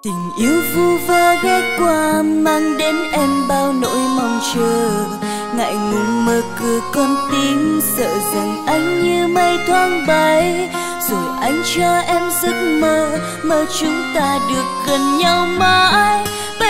Tình yêu vu vơ ghé qua mang đến em bao nỗi mong chờ, ngại ngùng mở cửa con tim sợ rằng anh như mây thoáng bay, rồi anh cho em giấc mơ, mơ chúng ta được gần nhau mãi.